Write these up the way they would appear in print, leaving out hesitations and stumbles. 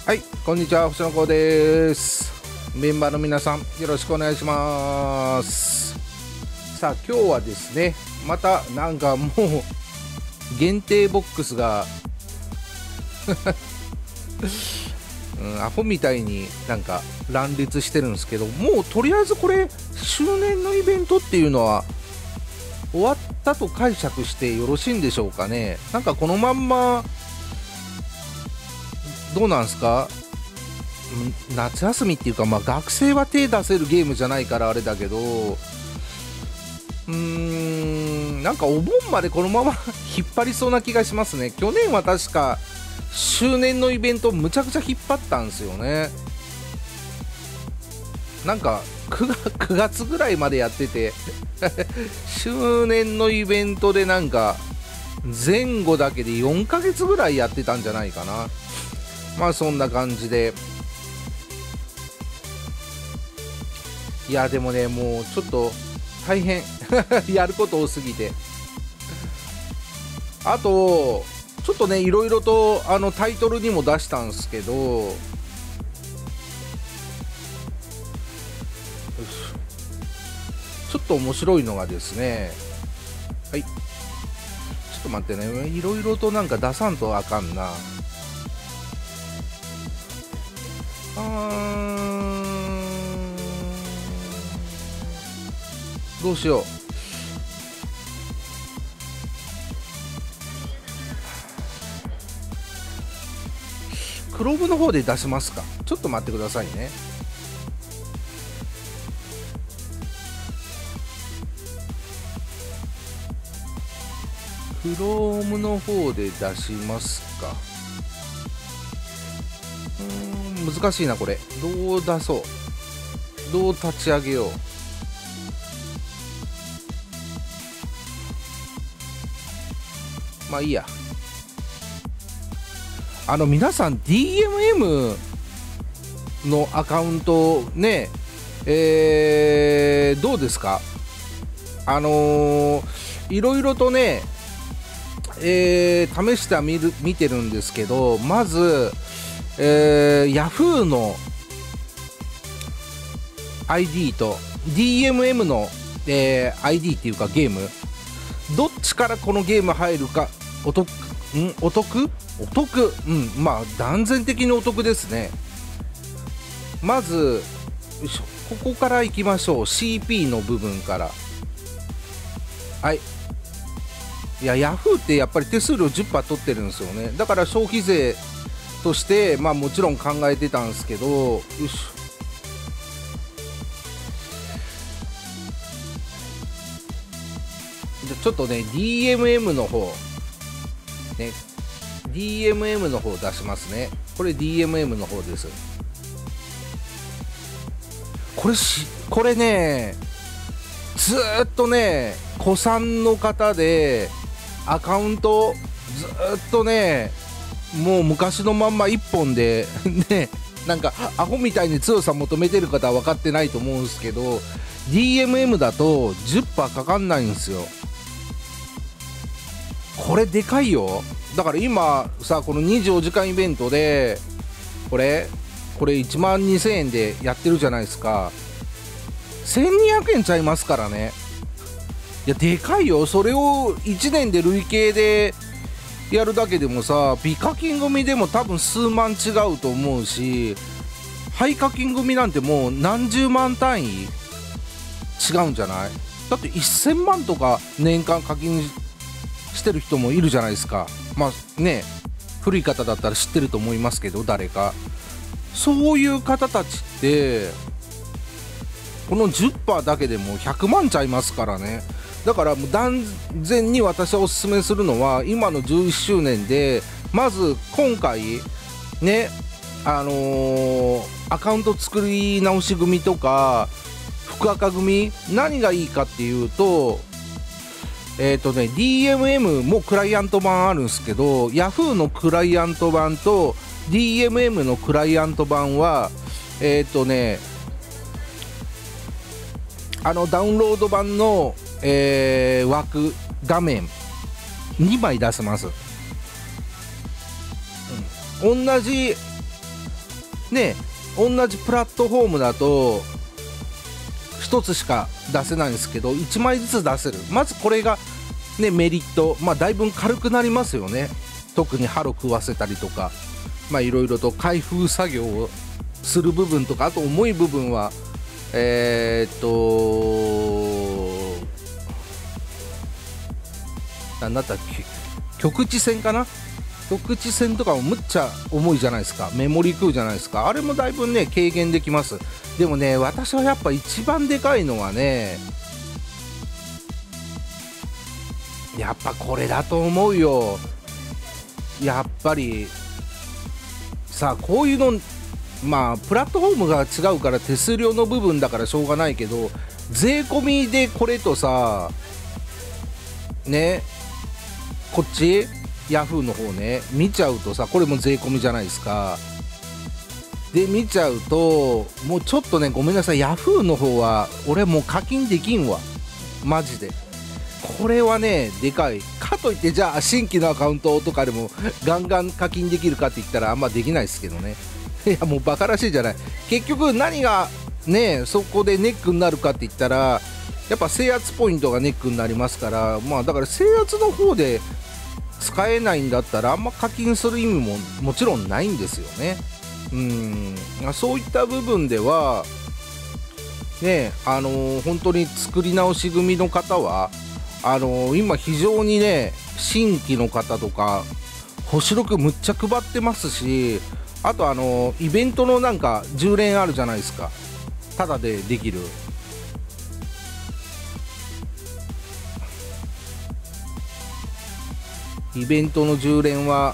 はい、こんにちは、星野光です。メンバーの皆さん、よろしくお願いします。さあ、今日はですね、またなんかもう限定ボックスがアホみたいになんか乱立してるんですけど、もうとりあえずこれ周年のイベントっていうのは終わったと解釈してよろしいんでしょうかね。なんかこのまんまどうなんすか、夏休みっていうか、学生は手出せるゲームじゃないからあれだけど、なんかお盆までこのまま引っ張りそうな気がしますね。去年は確か周年のイベントむちゃくちゃ引っ張ったんですよね。なんか9月ぐらいまでやってて周年のイベントでなんか前後だけで4ヶ月ぐらいやってたんじゃないかな。そんな感じで、いやでもね、もうちょっと大変やること多すぎて、あとちょっとねいろいろとタイトルにも出したんですけど、ちょっと面白いのがですね、はい、ちょっと待ってね、いろいろとなんか出さんとあかんな。どうしよう。クロームの方で出しますか。ちょっと待ってくださいね。クロームの方で出しますか。難しいなこれ。どう出そう、どう立ち上げよう。いいや。皆さん DMM のアカウントね、どうですか。いろいろとね、試しては見てるんですけど、まず、Yahoo の ID と DMM の、ID っていうかゲーム、どっちからこのゲーム入るかお得、断然的にお得ですね。まずここからいきましょう。 CP の部分から。はい。いや、ヤフーってやっぱり手数料 10% 取ってるんですよね。だから消費税としてもちろん考えてたんですけど、よし、じゃちょっとね DMM の方ね、DMM の方出しますね。これ DMM の方です。これね、ずーっとね古参の方でアカウントずーっとね、もう昔のまんま1本でね、なんかアホみたいに強さ求めてる方は分かってないと思うんですけど、 DMM だと 10% かかんないんですよ。これでかいよ。だから今さ、この24時間イベントでこれ12000円でやってるじゃないですか。1200円ちゃいますからね。いやでかいよ。それを1年で累計でやるだけでもさ、美課金組でも多分数万違うと思うし、廃課金組なんてもう何十万単位違うんじゃない。だって1000万とか年間課金してる人もいるじゃないですか。古い方だったら知ってると思いますけど、誰かそういう方たちってこの 10% だけでも100万ちゃいますからね。だからもう断然に私はおすすめするのは、今の11周年でまず今回ね、アカウント作り直し組とか福赤組、何がいいかっていうと、DMM もクライアント版あるんですけど、 Yahoo のクライアント版と DMM のクライアント版はダウンロード版の、枠画面2枚出せます。同じね、同じプラットフォームだと1つしか出せないんですけど、1枚ずつ出せる。まずこれがね、メリット。まあだいぶ軽くなりますよね。特にハロ食わせたりとか、まあいろいろと開封作業をする部分とか、あと重い部分はなんだったっけ、局地線かな、局地線とかもむっちゃ重いじゃないですか。メモリ食うじゃないですか。あれもだいぶね軽減できます。でもね、私はやっぱ一番でかいのはね、やっぱこれだと思うよ。やっぱりさあ、こういうの、まあプラットフォームが違うから手数料の部分だからしょうがないけど、税込みでこれとさね、こっちヤフーの方ね見ちゃうとさ、これも税込みじゃないですか。で見ちゃうともうちょっとね、ごめんなさい、ヤフーの方は俺もう課金できんわ、マジで。これはねでかい。かといってじゃあ新規のアカウントとかでもガンガン課金できるかって言ったらあんまできないですけどね。いやもうバカらしいじゃない。結局何がねそこでネックになるかって言ったら、やっぱ制圧ポイントがネックになりますから、まあだから制圧の方で使えないんだったらあんま課金する意味ももちろんないんですよね。そういった部分ではね、本当に作り直し組の方は今非常にね新規の方とか星6むっちゃ配ってますし、あとイベントのなんか10連あるじゃないですか、タダでできる。イベントの10連は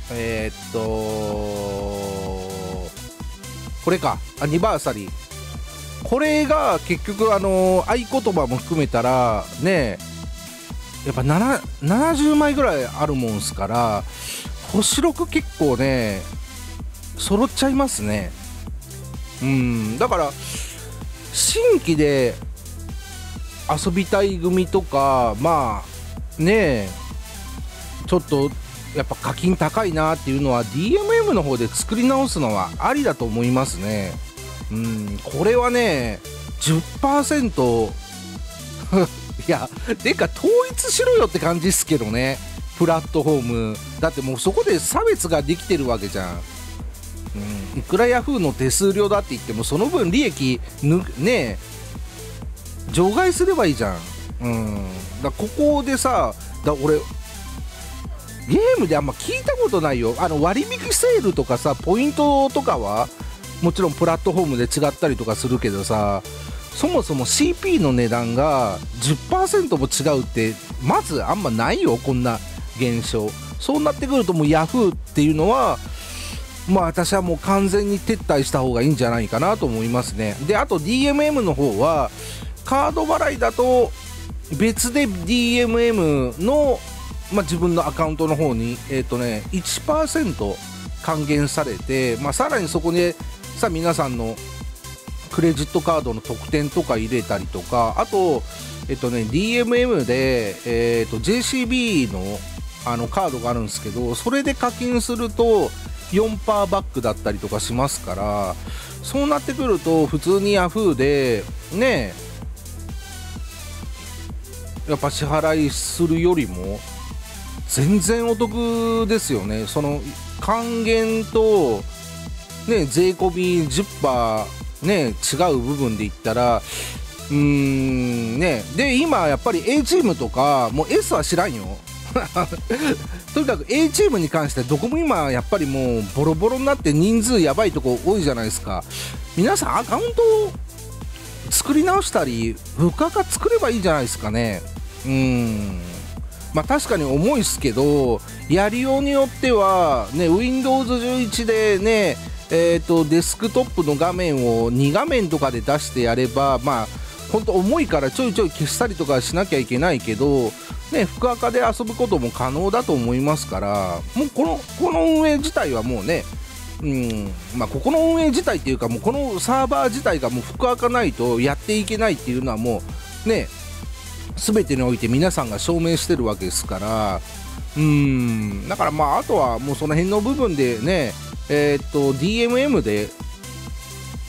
これか、アニバーサリー、これが結局合言葉も含めたらね、やっぱ70枚ぐらいあるもんすから、星6結構ね揃っちゃいますね。だから新規で遊びたい組とか、まあねちょっとやっぱ課金高いなっていうのは DMM の方で作り直すのはありだと思いますね。これはね 10% いやてか統一しろよって感じっすけどね、プラットフォームだってもうそこで差別ができてるわけじゃん。いくらヤフーの手数料だって言ってもその分利益ね除外すればいいじゃん。だここでさ、俺ゲームであんま聞いたことないよ。割引セールとかさ、ポイントとかはもちろんプラットフォームで違ったりとかするけどさ、そもそも CP の値段が 10% も違うってまずあんまないよ、こんな現象。そうなってくるともうヤフーっていうのはまあ私はもう完全に撤退した方がいいんじゃないかなと思いますね。であと DMM の方はカード払いだと別で DMM の自分のアカウントの方に1% 還元されて、さらにそこでさ皆さんのクレジットカードの特典とか入れたりとか、あとDMM でJCB のカードがあるんですけど、それで課金すると 4% バックだったりとかしますから、そうなってくると普通に Yahoo でねやっぱ支払いするよりも全然お得ですよね。その還元とね税込み 10% ね違う部分で言ったらね、で今やっぱり A チームとかもう S は知らんよとにかく A チームに関してどこも今やっぱりもうボロボロになって人数やばいとこ多いじゃないですか。皆さんアカウントを作り直したり深々作ればいいじゃないですかね。確かに重いっすけど、やりようによってはね Windows 11でねデスクトップの画面を2画面とかで出してやれば本当重いからちょいちょい消したりとかしなきゃいけないけどね、福赤で遊ぶことも可能だと思いますから、もうこの運営自体はもうねここの運営自体っていうかもうこのサーバー自体がもう福赤ないとやっていけないっていうのはもうね全てにおいて皆さんが証明してるわけですから、だからあとはもうその辺の部分でねDMM で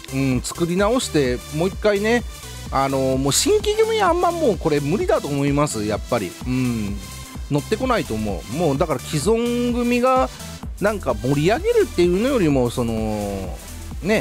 作り直してもう一回ね、もう新規組はあんまもうこれ無理だと思います。やっぱり乗ってこないと思う。もうだから既存組がなんか盛り上げるっていうのよりも、そのね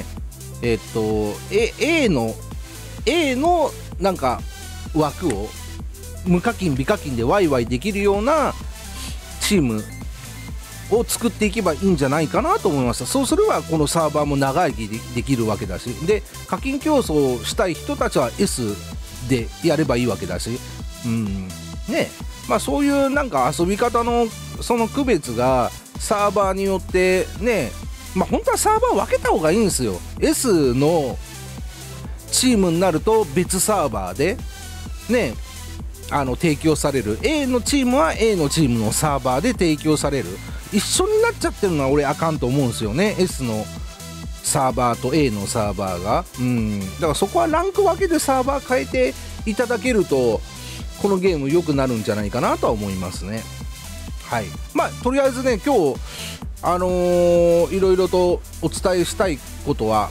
A のなんか枠を無課金美課金でワイワイできるようなチームを作っていけばいいんじゃないかなと思いました。そうすればこのサーバーも長生きできるわけだし、で課金競争したい人たちは S でやればいいわけだし、ね、まあそういうなんか遊び方のその区別がサーバーによってね、まあ本当はサーバー分けた方がいいんですよ。 S のチームになると別サーバーでね提供される、 A のチームは A のチームのサーバーで提供される。一緒になっちゃってるのは俺あかんと思うんですよね、 S のサーバーと A のサーバーが。だからそこはランク分けでサーバー変えていただけるとこのゲーム良くなるんじゃないかなとは思いますね。はい、まあとりあえずね今日いろいろとお伝えしたいことは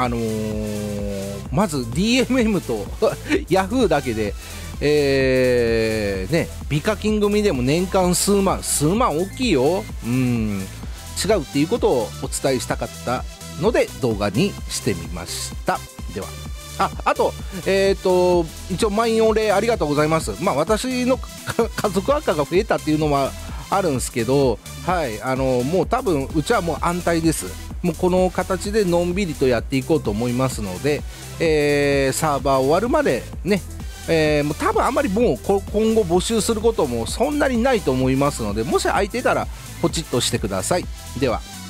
まず DMM とYahoo だけで美課金組でも年間数万大きいよ。違うっていうことをお伝えしたかったので動画にしてみました。ではあと一応満員御礼ありがとうございます。まあ私の家族赤が増えたっていうのはあるんですけど、はい、もう多分うちはもう安泰です。もうこの形でのんびりとやっていこうと思いますので、サーバー終わるまでね、もう多分あんまりもう今後募集することもそんなにないと思いますので、もし空いてたらポチッとしてください。では。